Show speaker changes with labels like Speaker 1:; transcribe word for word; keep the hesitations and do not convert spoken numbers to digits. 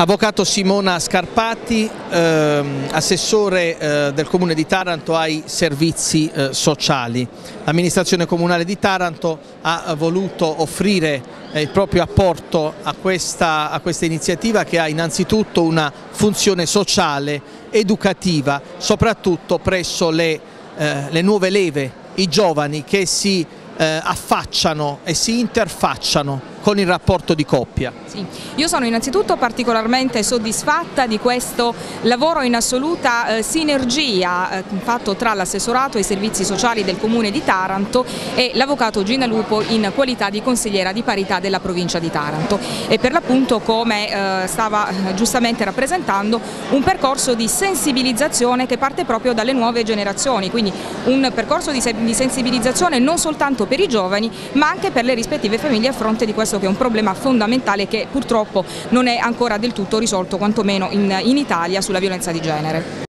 Speaker 1: Avvocato Simona Scarpati, ehm, assessore eh, del Comune di Taranto ai servizi eh, sociali. L'amministrazione comunale di Taranto ha voluto offrire eh, il proprio apporto a questa, a questa iniziativa, che ha innanzitutto una funzione sociale, educativa, soprattutto presso le, eh, le nuove leve, i giovani che si eh, affacciano e si interfacciano con il rapporto di coppia.
Speaker 2: Sì. Io sono innanzitutto particolarmente soddisfatta di questo lavoro in assoluta eh, sinergia eh, fatto tra l'assessorato ai servizi sociali del Comune di Taranto e l'avvocato Gina Lupo in qualità di consigliera di parità della provincia di Taranto, e per l'appunto, come eh, stava eh, giustamente rappresentando, un percorso di sensibilizzazione che parte proprio dalle nuove generazioni, quindi un percorso di, se di sensibilizzazione non soltanto per i giovani ma anche per le rispettive famiglie a fronte di questo che è un problema fondamentale che purtroppo non è ancora del tutto risolto, quantomeno in, in Italia, sulla violenza di genere.